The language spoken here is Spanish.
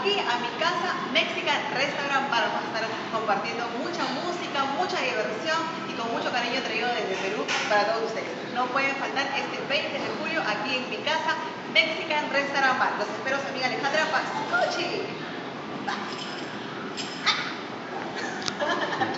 aquí a mi casa Mexican Restaurant Bar. Vamos a estar compartiendo mucha música, mucha diversión y con mucho cariño traído desde Perú para todos ustedes. No pueden faltar este 20 de julio aquí en mi casa Mexican Restaurant Bar. Los espero, su amiga Alejandra Pascucci. Bye.